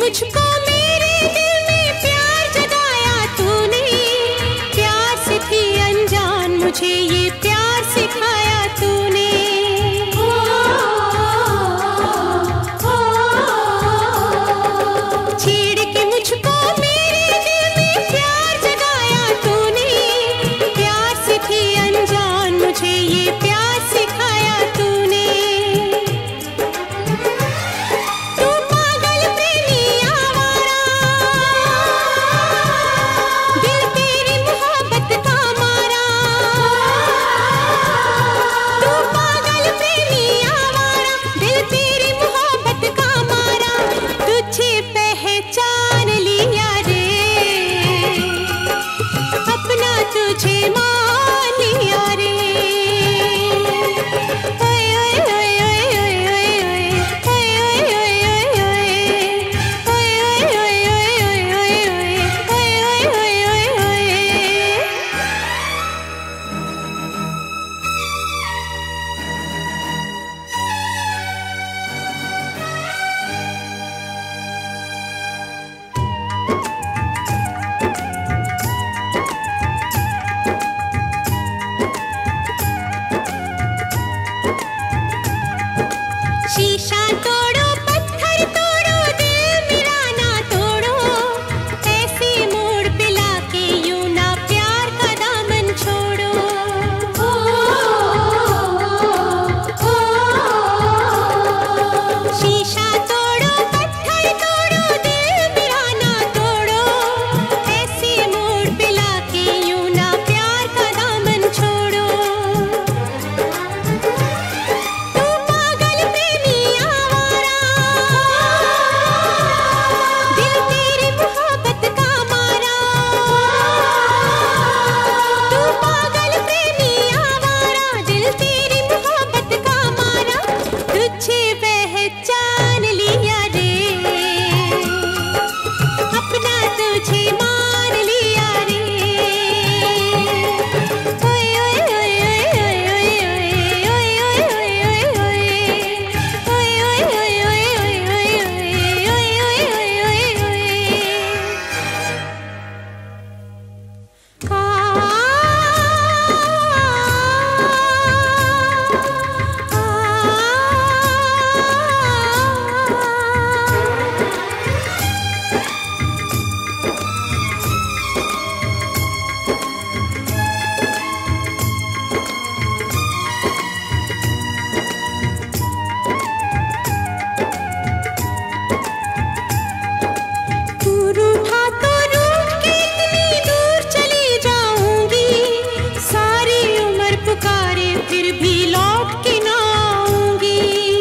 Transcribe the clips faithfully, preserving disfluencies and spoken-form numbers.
मुझको मेरे दिल में प्यार जगाया तूने, प्यार से थी अनजान मुझे ये प्यार सिखाया तूने। छेड़ के मुझको मेरे दिल में प्यार जगाया तूने, प्यार से थी अनजान मुझे ये प्यार सिखाया तूने। तू पागल प्रेमी आवारा, दिल तेरी मोहब्बत का मारा। तू पागल प्रेमी आवारा, दिल तेरी मोहब्बत का मारा। तुझे पहचान लिया रे, अपना तुझे मान लिया रे। ओए ओए ओए ओए ओए ओए ओए ओए ओए ओए ओए ओए ओए ओए ओए ओए ओए। शीशा तोड़ो पत्थर तोड़ो दिल मेरा ना तोड़ो, ऐसे मोड़ पे लाके यूं ना प्यार का दामन छोड़ो। शीशा तोड़ो पत्थर तोड़ो दिल मेरा ना तोड़ो, ऐसे मोड़ पे लाके यूं ना प्यार का दामन छोड़ो। तू पागल प्रेमी आवारा, दिल तेरी मोहब्बत का मारा। तू पागल प्रेमी आवारा, दिल तेरी मोहब्बत का मारा। तुझे पहचान लिया रे, अपना तुझे मान लिया रे। ओए ओए ओए ओए ओए ओए ओए ओए ओए ओए ओए ओए ओए ओए ओए ओए ओए ओए। तू रूठा तो रूठ के इतनी दूर चली जाऊंगी, सारी उम्र पुकारे फिर भी लौट के ना आऊंगी।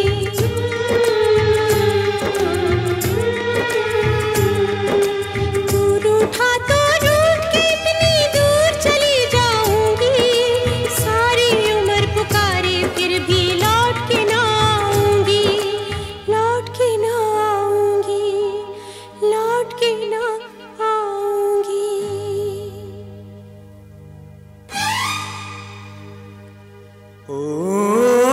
तू रूठा तो रूठ के इतनी दूर चली जाऊंगी, सारी उम्र पुकारे फिर भी लौट के ना आऊंगी। लौट के ना आऊंगी, लौट के ना आऊंगी। ओ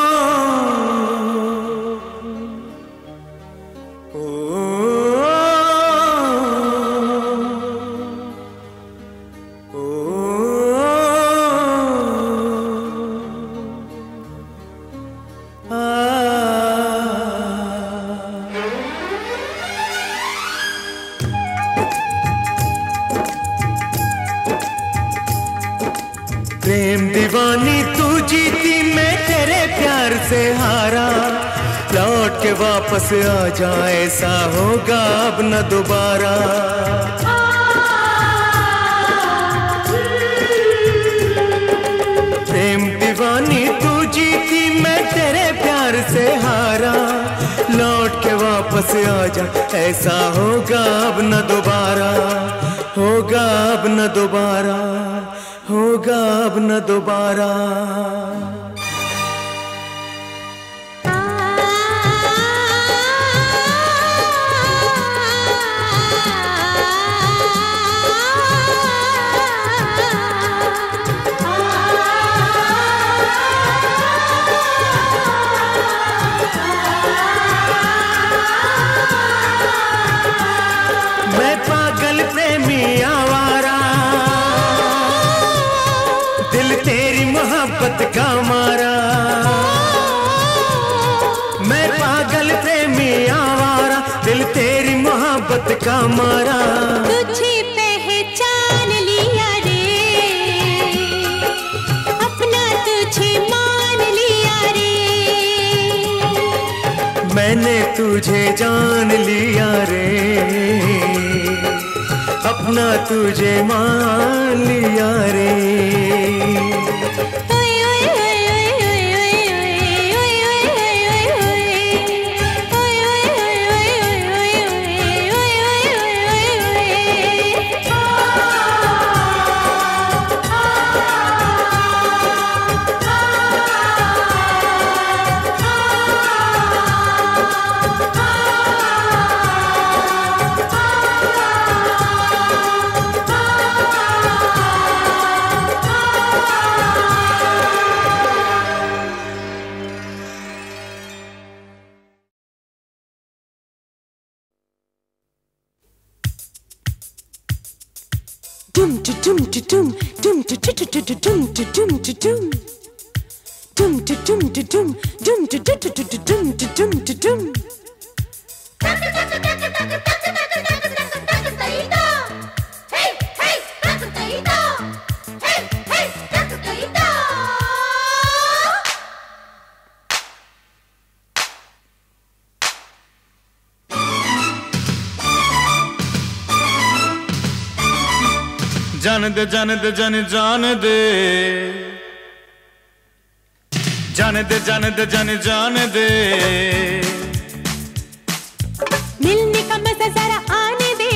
प्रेम दीवानी तू जीती मैं तेरे प्यार से हारा, लौट के वापस आ जा ऐसा होगा अब न दोबारा। प्रेम दीवानी तू जीती मैं तेरे प्यार से हारा, लौट के वापस आ जा ऐसा होगा अब न दोबारा। होगा अब न दोबारा, होगा अब न दोबारा। मोहब्बत का मारा, मैं पागल प्रेमी आवारा, दिल तेरी मोहब्बत का मारा। तुझे पहचान लिया रे, अपना तुझे मान लिया रे, मैंने तुझे जान लिया रे, अपना तुझे मान लिया रे। Dum to dum to dum, dum to to to to to dum to dum to dum, dum to dum to dum, dum to to to to to dum to dum to dum. Hey hey, hey hey, जान दे जान दे जान जान दे, जान दे जान दे जान जान दे, मिलने का मजा जरा आने दे,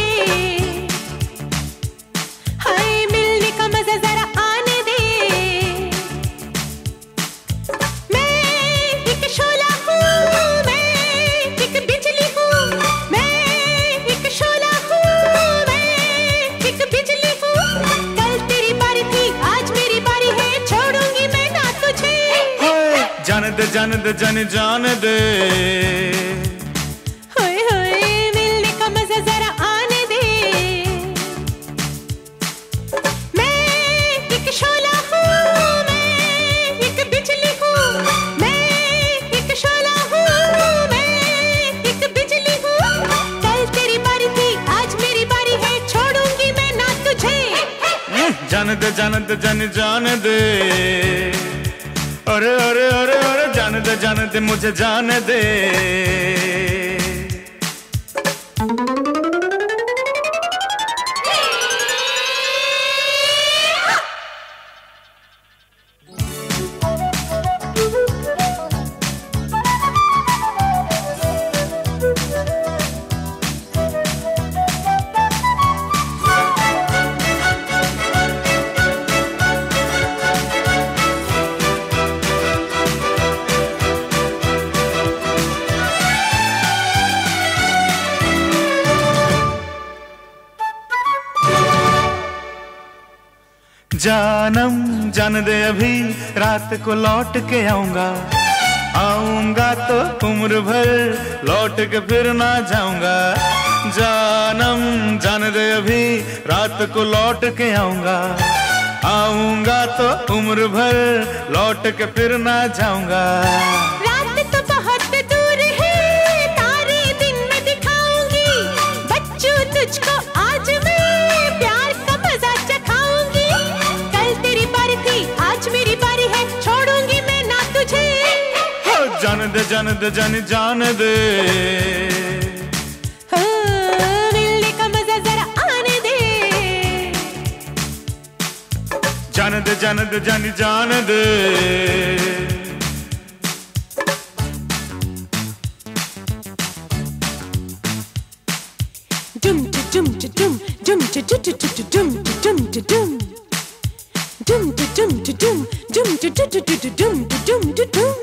हाय मिलने का मजा जरा आने दे। मैं एक शोला हूँ, मैं एक बिजली हूँ, मैं एक शोला हूँ, मैं एक बिजली हूँ। कल तेरी बारी थी, आज मेरी बारी है, छोड़ूंगी मैं ना तुझे। जान दे जान दे जान जान दे, होए होए मिलने का मजा जरा आने दे। मैं एक शोला हूँ, मैं एक बिजली हूँ, मैं एक शोला हूँ, मैं एक बिजली हूँ। कल तेरी बारी थी, आज मेरी बारी है, छोड़ूंगी मैं ना तुझे। जान दे जान दे जान जान दे, अरे अरे अरे अरे जान दे जान दे मुझे जान दे। जानम जान दे अभी रात को लौट के आऊंगा, आऊंगा तो उम्र भर लौट के फिर ना जाऊंगा। जानम जान दे अभी रात को लौट के आऊंगा, आऊंगा तो उम्र भर लौट के फिर ना जाऊंगा। रात तो बहुत दूर है, तारे दिन में दिखाऊंगी, बच्चों तुझको आज मैं प्यार का मजा चखाऊंगी। कल तेरी बारी थी, आज मेरी बारी है, छोड़ूंगी मैं ना तुझे। हो जान दे जान दे जान जान दे, हाँ, मिलने का मजा जरा आने दे। जान दे जान दे जान जान दे, Dum to dum to dum, dum to to to to to dum to dum to dum, dum to dum to dum, dum to to to to to dum to dum to dum.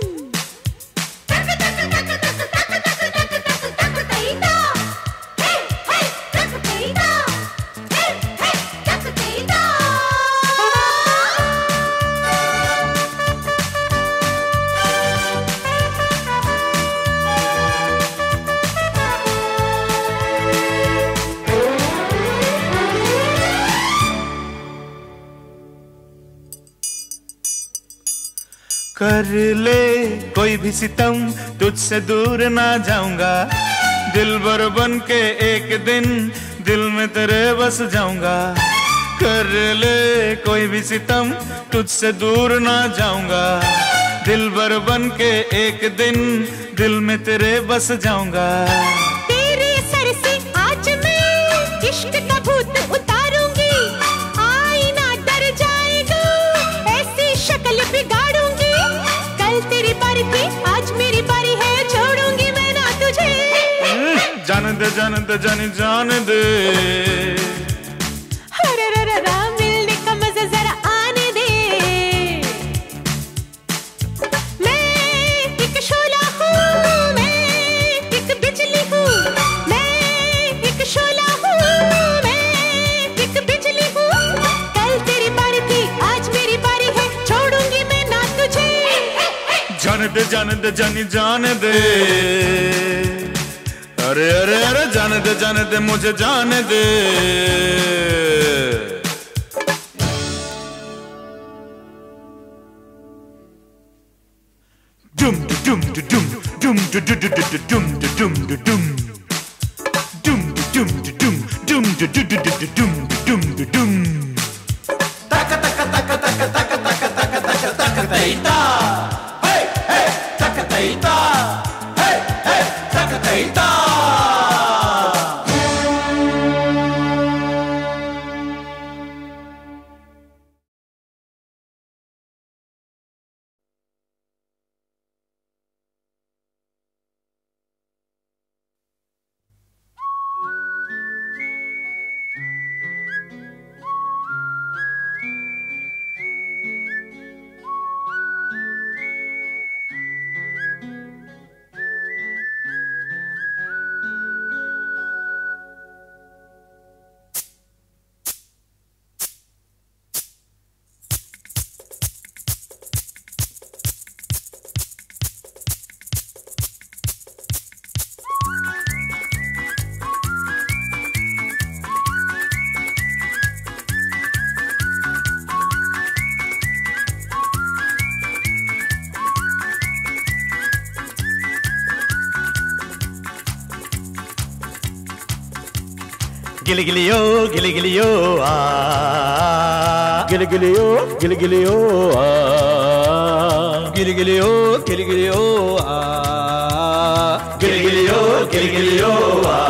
कर ले कोई भी सितम, तुझसे दूर ना जाऊंगा। दिलबर बन के एक दिन दिल में तेरे बस जाऊंगा। कर ले कोई भी सितम, तुझसे दूर ना जाऊंगा। दिलबर बन के एक दिन दिल में तेरे बस जाऊंगा। तेरे सर से आज मैं इश्क का भूत उतारूंगी। आईना डर जाएगा, ऐसी शक्ल बिगाड़ूंगी। कल तेरी बारी थी, आज मेरी बारी है, छोड़ूंगी मैं ना तुझे। जान दे जान दे जानी जान दे, हररररा मिलने का मजा जरा आने दे। मैं एक शोला हूँ, मैं एक बिजली हूँ। मैं एक शोला हूँ, मैं एक बिजली हूँ। कल तेरी बारी थी, आज मेरी बारी है, छोड़ूंगी मैं ना तुझे। जान दे जान दे जानी जान दे, अरे अरे अरे जान दे जान दे मुझे जान दे। डुम डुम डुम डुम डुम डुम डुम डुम डुम डुम डुम डुम डुम डुम डुम डुम तक तक तक तक तक तक तक तक तक तैता, हे हे तक तैता, हे हे तक तैता। गिली गिलियो गिली गिलियो आ, गिली गिलियो गिली गिलियो आ, गिली गिलियो गिली गिलियो आ, गिली गिलियो गिली गिलियो आ।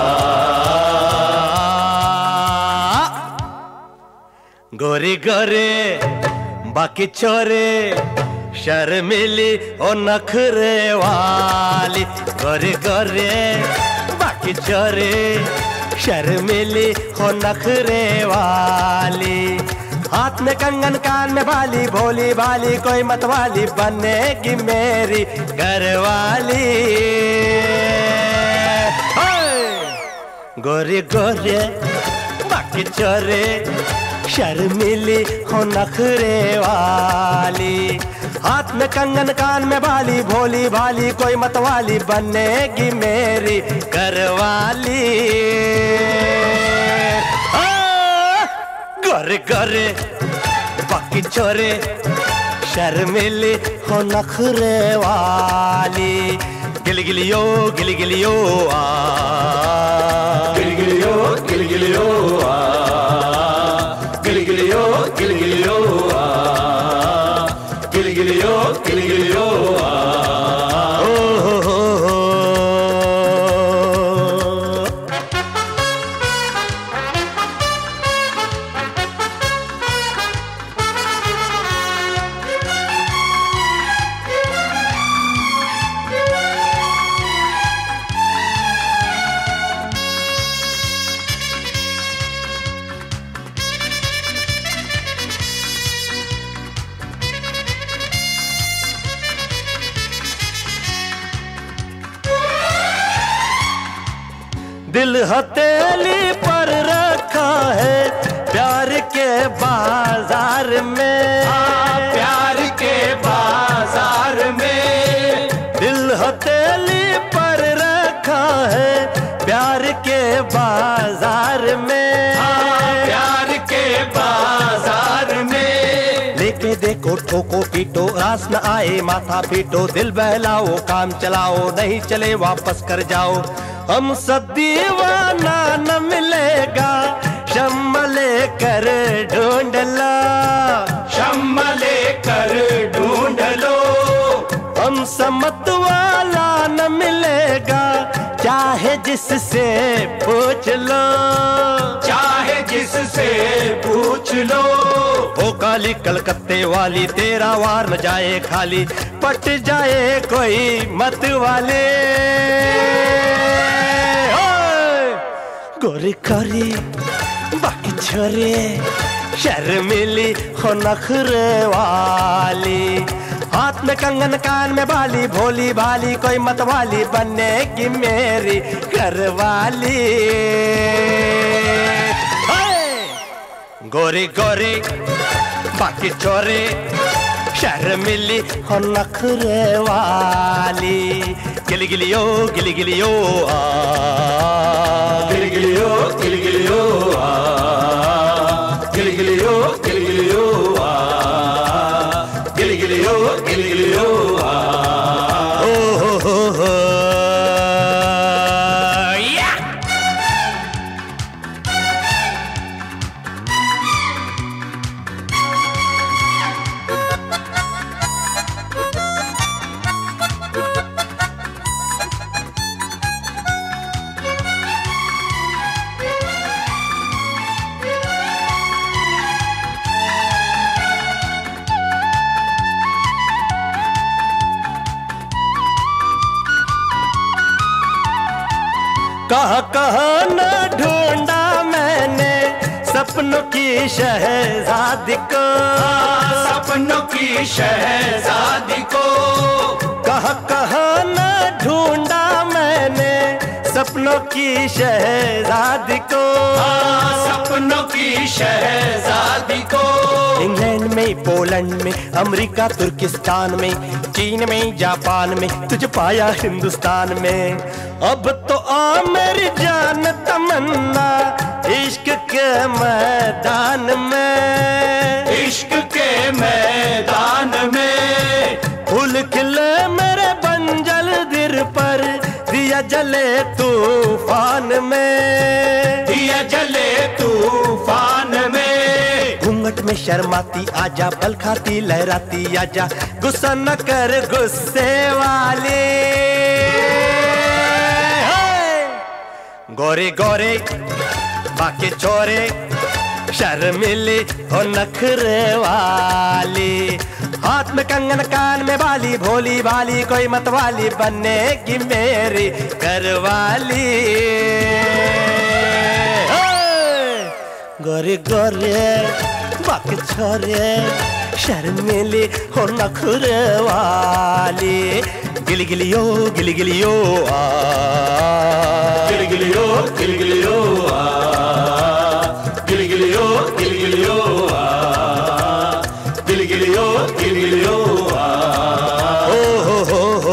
गोरी गोरे बाकी छोरे शर्मिली और नखरे वाली। गोरे गोरे बाकी छोरे शर्मिली हो नखरे वाली। हाथ में कंगन कान में बाली, भोली भाली कोई मतवाली बनेगी मेरी घरवाली। गोरे गोरे बाकी छोरे शर्मिली हो नखरे वाली। हाथ में कंगन कान में बाली, भोली भाली कोई मतवाली बनेगी मेरी घरवाली। गोरे गोरे बाकी छोरे शर्मिली हो नखरे वाली। गिली गिलियो गिली गिलियो आ, गिली गिलियो गिली गिलियो आ, गिली गिलियो गिली गिलियो आ, गिली गिलियो गिली गिलियो आ। ओ हो हो हो। दिल हथेली पर रखा है प्यार के बाजार में। प्यार के बाजार में दिल हथेली पर रखा है प्यार के बाजार में। प्यार के बाजार में लेके देख को ठोको पीटो, रास न आए माथा पीटो, दिल बहलाओ काम चलाओ, नहीं चले वापस कर जाओ। हमसे दीवाना न मिलेगा, शम्मा लेकर ढूंढ लो, शम्मा लेकर ढूंढ लो। हमसे मत वाला न मिलेगा, चाहे जिससे पूछ लो, चाहे जिससे पूछ लो। ओ काली कलकत्ते वाली, तेरा वार न जाए खाली, पट जाए कोई मत वाले। गोरी गोरी बाकी छोरे, शर्मिली हो नखरे वाली, हाथ में कंगन कान में बाली, भोली भाली कोई मतवाली, बनेगी मेरी घरवाली। गोरी गोरी बाकी छोरे, शर्मिली हो नखरे वाली, गिली गिलियो गिली गिलियो आ, गिली गिलियो गिली गिलियो आ, गिली गिलियो गिली गिलियो आ, गिली गिलियो गिली गिलियो आ। ओ हो हो हो या। कहाँ कहाँ न ढूंढा मैंने सपनों की शहजादी को, सपनों की शहजादी को। कहाँ कहाँ न ढूंढा मैंने सपनों की शहजादी को, सपनों की शहजादी को। इंग्लैंड में, पोलैंड में, अमेरिका तुर्किस्तान में, चीन में, जापान में, तुझे पाया हिंदुस्तान में। अब तो आ मेरी जान तमन्ना, इश्क के मैदान में, इश्क के मैदान में। फूल खिले मेरे बंजल दिल पर, दिया जले तूफान में, दिया जले तूफान में। घूंघट में शर्माती आजा, पल खाती लहराती आजा, गुस्सा न कर गुस्से वाले। गोरे गोरे बाकी छोरे, शर्मिली हो नखरे वाली, हाथ में कंगन कान में बाली, भोली भाली कोई मतवाली, बनेगी मेरी घरवाली। गोरे गोरे बाकी छोरे, शर्मिली हो नखरे वाली, गिली गिलियो गिली गिलियो आ, गिली गिलियो गिली गिलियो आ, गिली गिलियो गिली गिलियो आ, गिली गिलियो गिली गिलियो आ। ओ हो हो हो।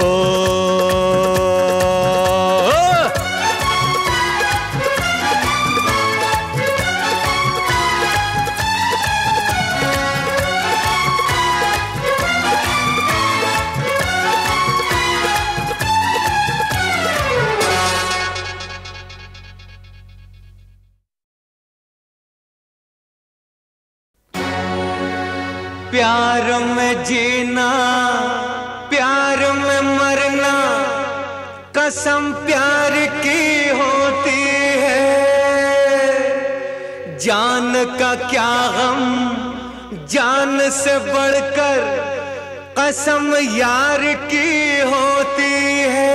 प्यार में जीना, प्यार में मरना, कसम प्यार की होती है। जान का क्या गम, जान से बढ़कर कसम यार की होती है।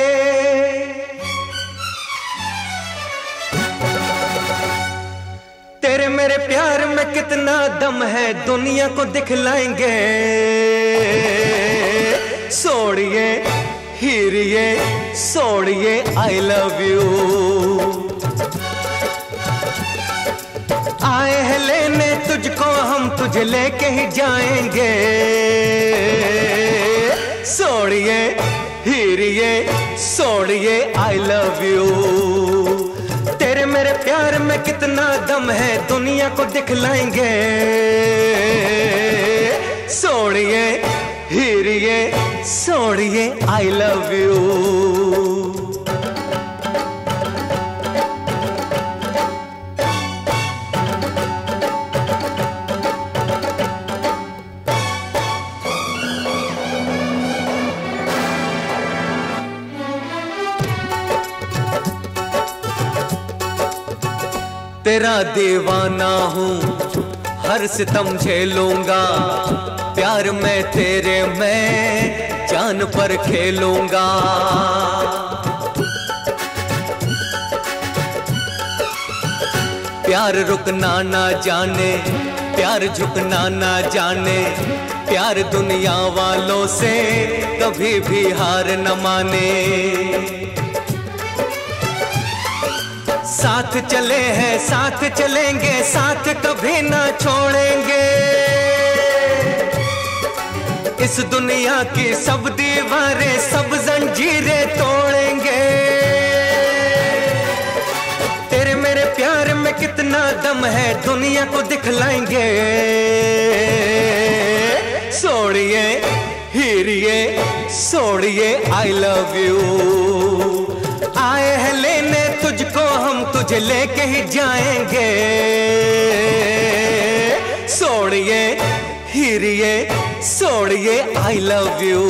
तेरे मेरे प्यार में कितना दम है, दुनिया को दिखलाएंगे। सोड़िए हीरिए सोड़िए आई लव यू, आए हैं लेने तुझको हम, तुझे लेके ही जाएंगे। सोड़िए हीरिए सोड़िए आई लव यू, तेरे मेरे प्यार में कितना दम है, दुनिया को दिखलाएंगे। सोनिए हीरिए सोनिए आई लव यू। तेरा दीवाना हूँ हर सितम झेलूंगा, प्यार में तेरे मैं जान पर खेलूंगा। प्यार रुकना ना जाने, प्यार झुकना ना जाने, प्यार दुनिया वालों से कभी भी हार न माने। साथ चले हैं साथ चलेंगे, साथ कभी ना छोड़ेंगे। इस दुनिया की सब दीवारें सब जंजीरें तोड़ेंगे। तेरे मेरे प्यार में कितना दम है दुनिया को दिखलाएंगे। सोनिए हीरिए सोनिए आई लव यू। आए हैं लेने तुझको हम तुझे लेके ही जाएंगे। सोनिए हीरिए सोनिए आई लव यू।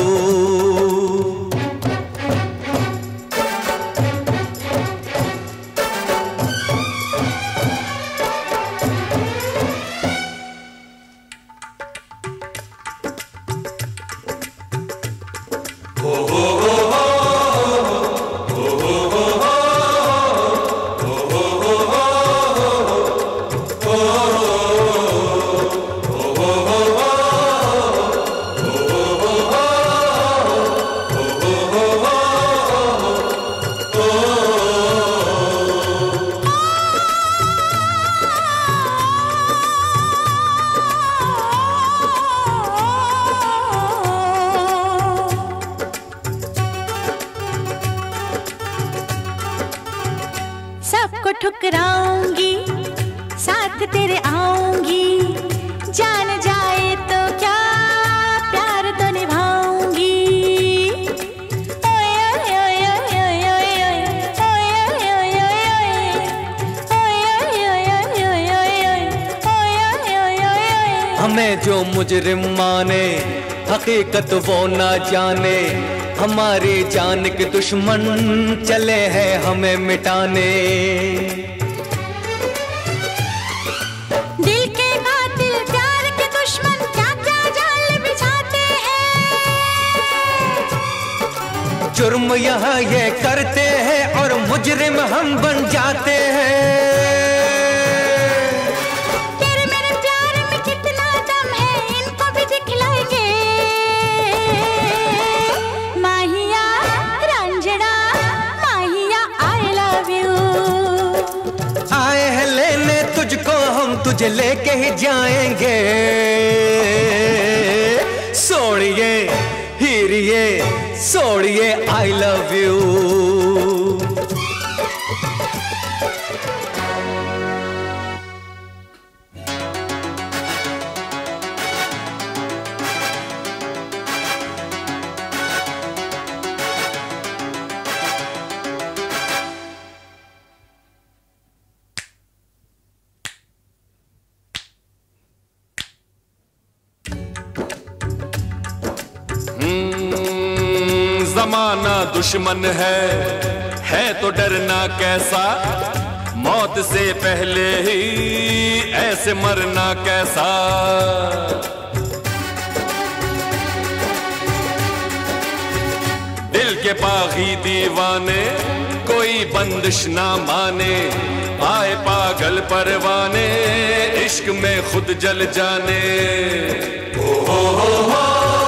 सबको ठुकराऊंगी साथ तेरे आऊंगी, जान जाए तो क्या प्यार तो निभाऊंगी। हमें जो मुजरिम माने हकीकत वो ना जाने, हमारी जान के दुश्मन चले हैं हमें मिटाने। दिल के कातिल प्यार के दुश्मन क्या क्या जाल बिछाते हैं। जुर्म यहाँ ये करते हैं और मुजरिम हम बन जाते हैं। तेरे मेरे प्यार में कितना दम है इनको भी दिखलाएंगे। माहिया रंजना माहिया आई लव यू। आए हैं लेने तुझको हम तुझे लेके ही जाएंगे। सोनिए हीरिए सोनिए आई लव यू। जमाना दुश्मन है है तो डरना कैसा, मौत से पहले ही ऐसे मरना कैसा। दिल के बागी दीवाने कोई बंदिश ना माने, आए पागल परवाने इश्क में खुद जल जाने। ओ हो हो हो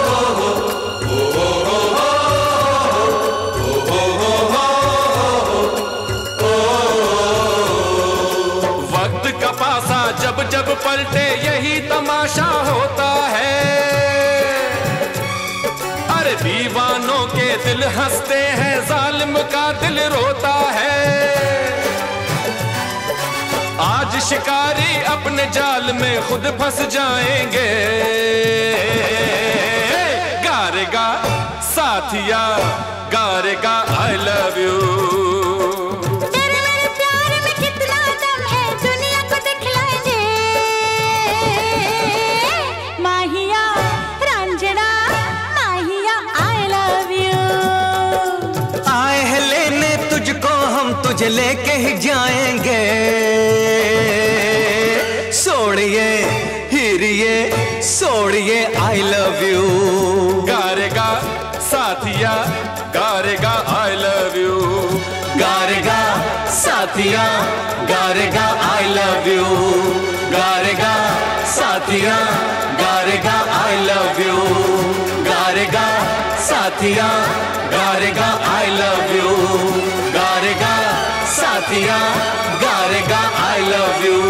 जब जब पलटे यही तमाशा होता है। अरे दीवानों के दिल हंसते हैं जालिम का दिल रोता है। आज शिकारी अपने जाल में खुद फंस जाएंगे। गारेगा साथिया, गारेगा आई लव यू। तेरे मेरे प्यार में कितना दम है, दुनिया को दिखलाएंगे। माहिया रंजना, माहिया आई लव यू। आए हैं लेने तुझको, हम तुझे लेके ही जाएंगे। सोड़िए हीरिए सोड़िए आई लव यू। गारेगा साथिया, गारेगा आई लव यू। गारेगा साथिया, गारेगा आई लव यू। गारेगा साथिया, गारेगा आई लव यू। गारेगा साथिया, गारेगा आई लव यू। गारेगा साथिया, गारेगा आई लव यू।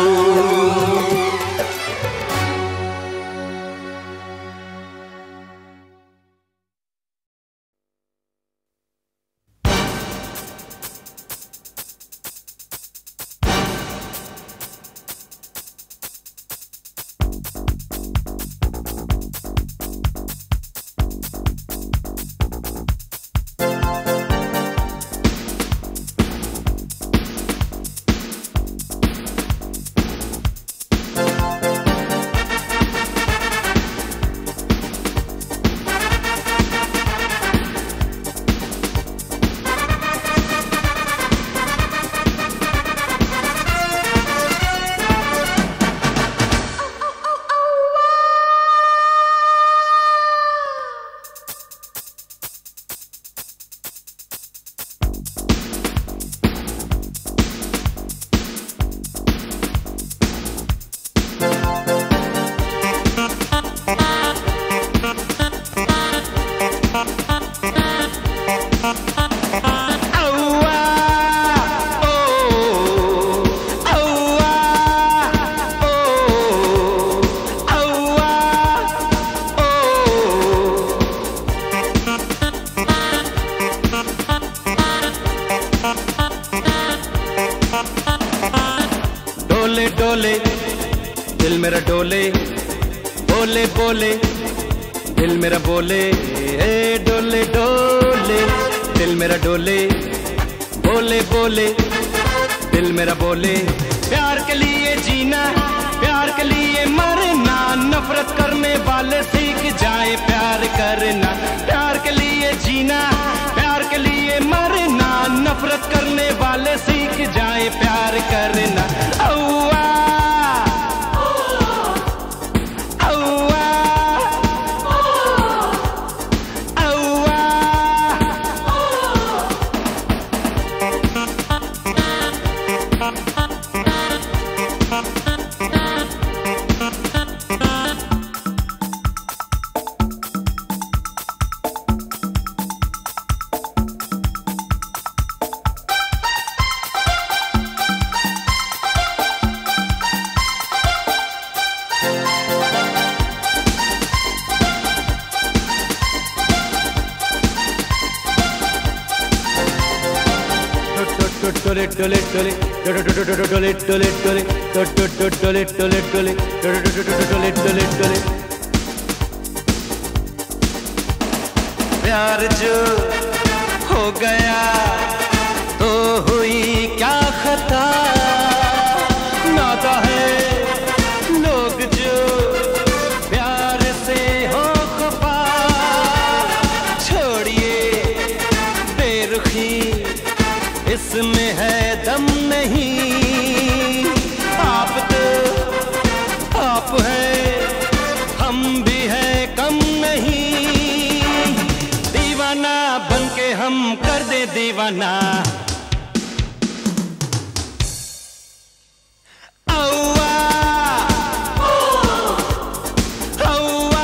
डोले डोले दिल मेरा डोले, बोले बोले दिल मेरा बोले। ए डोले डोले दिल मेरा डोले, बोले बोले दिल मेरा बोले। प्यार के लिए जीना, प्यार के लिए मरना, नफरत करने वाले सीख जाए प्यार करना। प्यार के लिए जीना, प्यार के लिए मरना, नफरत करने वाले सीख जाए प्यार करना। औआ डोले डोले डोले डोले डोले डोले डोले डोले डोले डोले डोले डोले डोले। प्यार जो हो गया तो हुई क्या खता, नाता है लोग जो प्यार से हो खफा। छोड़िए बेरुखी, इसमें है दम नहीं। आप तो आप है, हम भी है कम नहीं। दीवाना बन के हम कर दे दीवाना। औआ औआ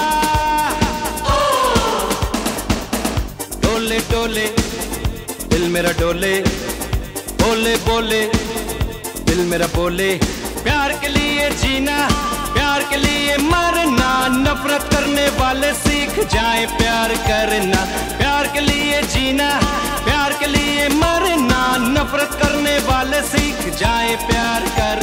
डोले डोले दिल मेरा डोले, बोले बोले दिल मेरा बोले। प्यार के लिए जीना, प्यार के लिए मरना, नफरत करने वाले सीख जाए प्यार करना। प्यार के लिए जीना, प्यार के लिए मरना, नफरत करने वाले सीख जाए प्यार करना।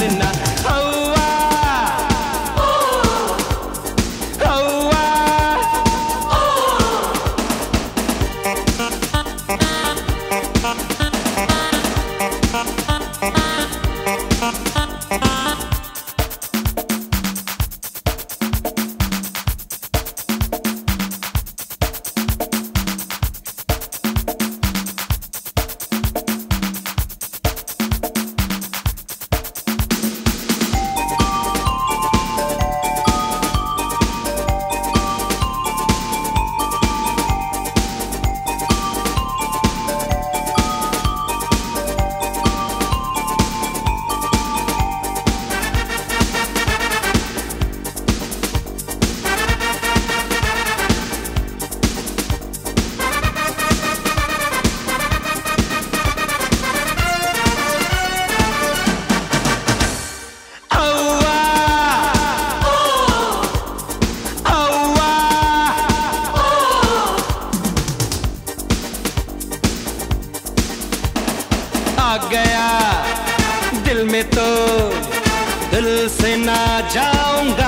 दिल से ना जाऊंगा,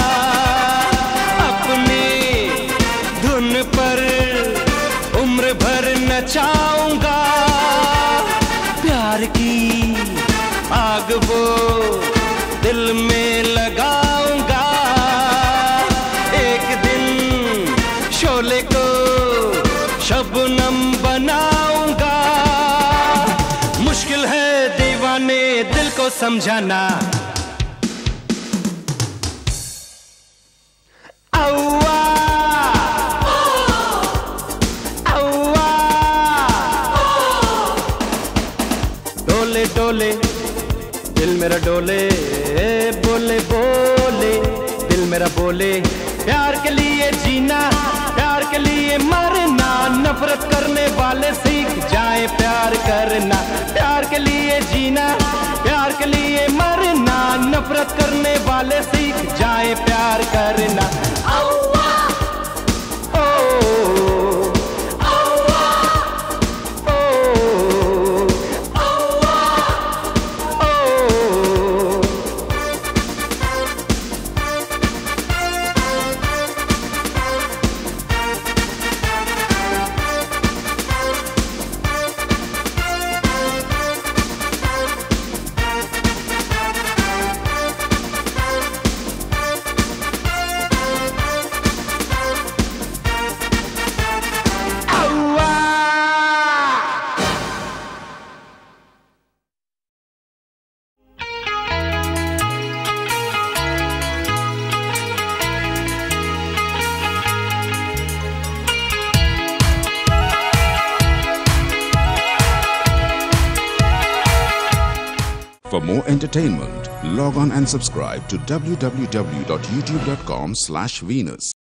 अपनी धुन पर उम्र भर नचाऊंगा। प्यार की आग वो दिल में लगाऊंगा, एक दिन शोले को शबनम बनाऊंगा। मुश्किल है दीवाने दिल को समझाना। औआ औआ डोले डोले दिल मेरा डोले, बोले बोले दिल मेरा बोले। प्यार के लिए जीना, प्यार के लिए मरना, नफरत करने वाले सीख जाए प्यार करना। प्यार के लिए जीना, प्यार के लिए मरना, नफरत करने वाले सीख जाए प्यार करना। औआ ओ औआ ओ औआ ओ। For more entertainment, log on and subscribe to w w w dot youtube dot com slash Venus.